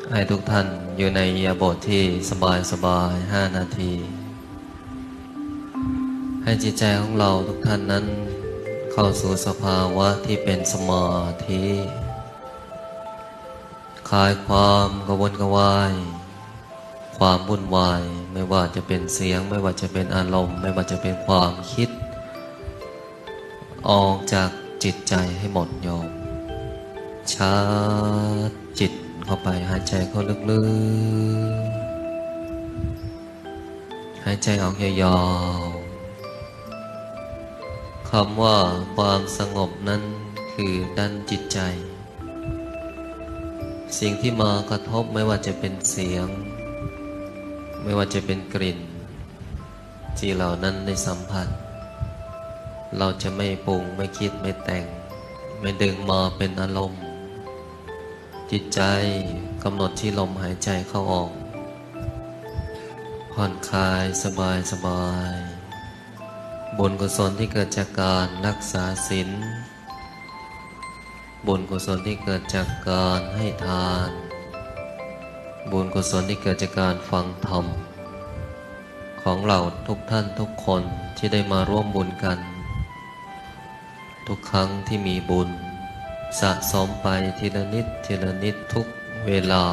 ให้ทุกท่านอยู่ในอิริยาบถที่สบายๆ5 นาที ให้จิตใจของเราทุกท่านนั้นเข้าสู่สภาวะที่เป็นสมาธิคลายความกระวนกระวายความวุ่นวายไม่ว่าจะเป็นเสียงไม่ว่าจะเป็นอารมณ์ไม่ว่าจะเป็นความคิดออกจากจิตใจให้หมดโยมชาร์จจิตเข้าไปหายใจเข้าลึกๆหายใจออกยาวๆคำว่าความสงบนั้นคือด้านจิตใจสิ่งที่มากระทบไม่ว่าจะเป็นเสียงไม่ว่าจะเป็นกลิ่นที่เรานั้นได้สัมผัสเราจะไม่ปรุงไม่คิดไม่แต่งไม่ดึงมาเป็นอารมณ์จิตใจกำหนดที่ลมหายใจเข้าออกผ่อนคลายสบายสบายบุญกุศลที่เกิดจากการรักษาศีลบุญกุศลที่เกิดจากการให้ทานบุญกุศลที่เกิดจากการฟังธรรมของเราทุกท่านทุกคนที่ได้มาร่วมบุญกันทุกครั้งที่มีบุญสะสมไปทีละนิดทีละนิดทุกเวลา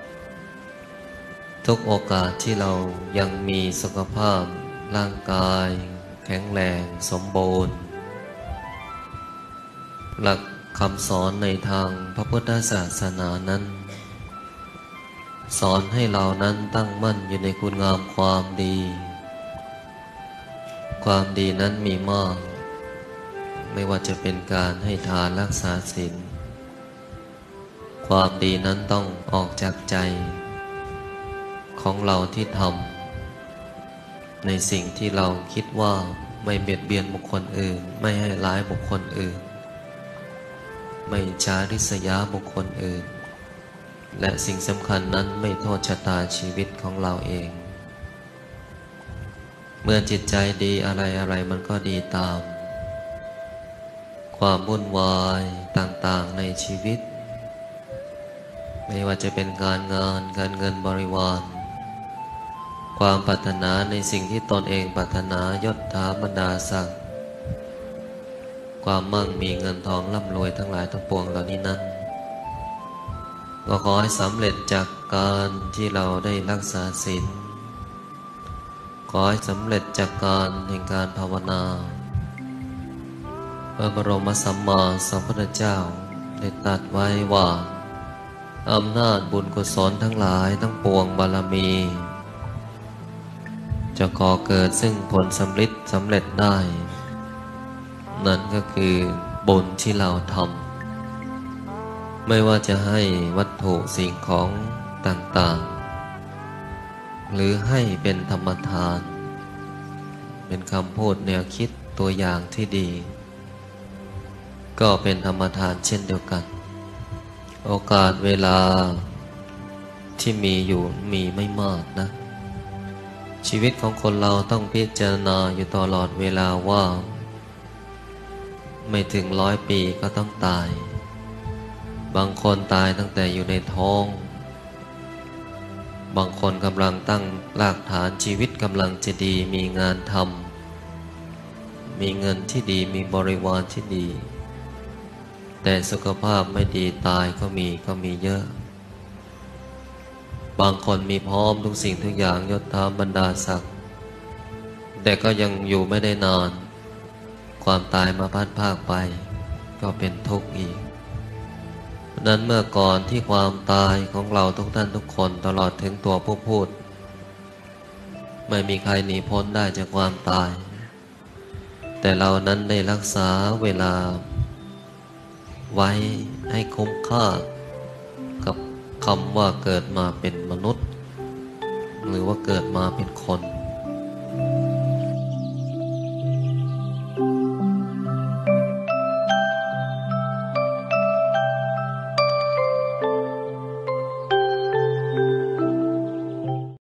ทุกโอกาสที่เรายังมีสุขภาพร่างกายแข็งแรงสมบูรณ์หลักคำสอนในทางพระพุทธศาสนานั้นสอนให้เรานั้นตั้งมั่นอยู่ในคุณงามความดีความดีนั้นมีมากไม่ว่าจะเป็นการให้ทานรักษาศีลความดีนั้นต้องออกจากใจของเราที่ทำในสิ่งที่เราคิดว่าไม่เบียดเบียนบุคคลอื่นไม่ให้ร้ายบุคคลอื่นไม่จาริษยาบุคคลอื่นและสิ่งสำคัญนั้นไม่โทษชะตาชีวิตของเราเองเมื่อจิตใจดีอะไรมันก็ดีตามความวุ่นวายต่างๆในชีวิตไม่ว่าจะเป็นการงานการเงินบริวารความปรารถนาในสิ่งที่ตนเองปรารถนายศถาบรรดาศักดิ์ความมั่งมีเงินทองร่ำรวยทั้งหลายทั้งปวงเหล่านี้นั้นก็ขอให้สำเร็จจากการที่เราได้รักษาศีลขอให้สำเร็จจากการแห่งการภาวนาพระบรมสัมมาสัมพุทธเจ้าได้ตรัสไว้ว่าอำนาจบุญกุศลทั้งหลายทั้งปวงบารมีจะก่อเกิดซึ่งผลสำเร็จได้นั่นก็คือบุญที่เราทำไม่ว่าจะให้วัตถุสิ่งของต่างๆหรือให้เป็นธรรมทานเป็นคำพูดแนวคิดตัวอย่างที่ดีก็เป็นธรรมทานเช่นเดียวกันโอกาสเวลาที่มีอยู่มีไม่มากนะชีวิตของคนเราต้องพิจารณาอยู่ตลอดเวลาว่าไม่ถึง100 ปีก็ต้องตายบางคนตายตั้งแต่อยู่ในท้องบางคนกำลังตั้งรากฐานชีวิตกำลังจะดีมีงานทำมีเงินที่ดีมีบริวารที่ดีแต่สุขภาพไม่ดีตายก็มีเยอะบางคนมีพร้อมทุกสิ่งทุกอย่างยศถาบรรดาศักดิ์แต่ก็ยังอยู่ไม่ได้นานความตายมาพัดพรากไปก็เป็นทุกข์อีกนั้นเมื่อก่อนที่ความตายของเราทุกท่านทุกคนตลอดถึงตัวผู้พูดไม่มีใครหนีพ้นได้จากความตายแต่เรานั้นได้รักษาเวลาไว้ให้คุ้มค่ากับคำว่าเกิดมาเป็นมนุษย์หรือว่าเกิดมาเป็นคน